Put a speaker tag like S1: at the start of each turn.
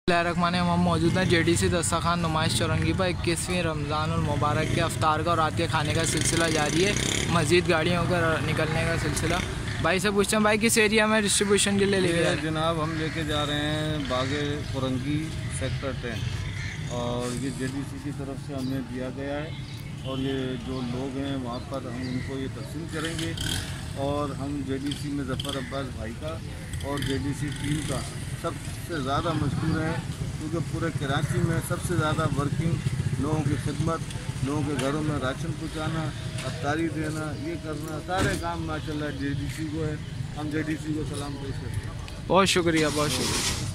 S1: रहमान हम मौजूद हैं JDC दस्तरखान नुमाइश चौरंगी पर 21वीं रमज़ान मुबारक के अफ्तार का और रात के खाने का सिलसिला जारी है। मज़ीद गाड़ियों का निकलने का सिलसिला। भाई से पूछते हैं, भाई किस एरिया में डिस्ट्रीब्यूशन के लिए लेके जा रहे हैं?
S2: जनाब हम लेके जा रहे हैं बागे फुरंगी सेक्टर 10 और ये JDC की तरफ से हमें दिया गया है और ये जो लोग हैं वहाँ पर हम उनको ये तकसीम करेंगे और हम JDC में ज़फ़र अब्बास भाई का और JDC टीम का सबसे ज़्यादा मशहूर है क्योंकि पूरे कराची में सबसे ज़्यादा वर्किंग लोगों की खिदमत, लोगों के घरों में राशन पहुँचाना, अफ्तारी देना, ये करना, सारे काम माशाल्लाह JDC को है। हम JDC को सलाम पेश करते हैं।
S1: बहुत शुक्रिया, बहुत शुक्रिया।